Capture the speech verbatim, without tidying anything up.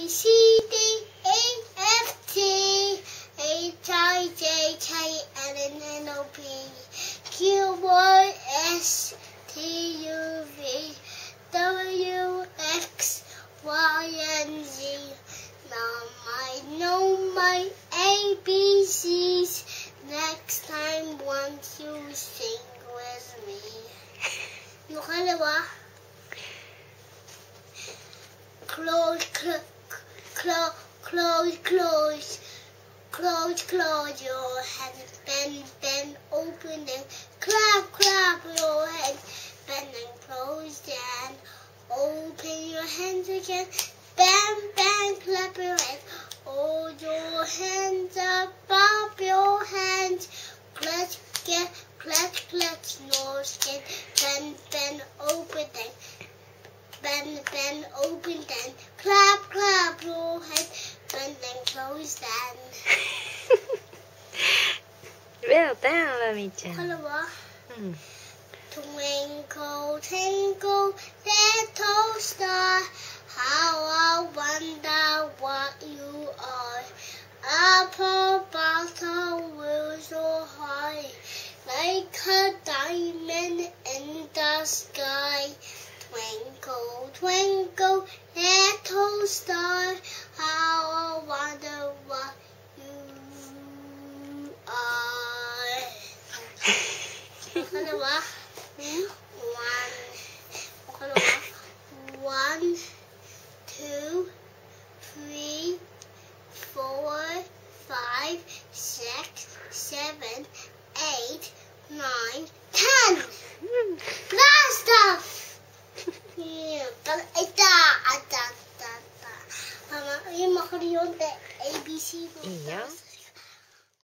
C D E F G H I J K L M N O P Q R S T U V W X Y and Z. Now I know my A B Cs. Next time, won't you sing with me? わかるわ。Close, close, close, close, close, close, close your hands, bend, bend, open and clap, clap your hands, bend and close and open your hands again, bend, bend, clap your hands, hold your hands up, bob your hands, clutch, get, clutch, clutch, no skin, bend, bend, open and bend, bend, open, then clap, clap your head, bend and close, then. Well done, Romyちゃん。 これは、 うん。 Twinkle, twinkle, little star, how I wonder what you are. Up above the world so high, like a diamond in the sky. Twinkle, twinkle, little star, how I wonder what you are. これは one, これは one, two, three, four, five, six, seven, eight, nine, ten. Last stuff. いた、いた、あった、あった、あった。今これ読んで A B C の。 いいよ。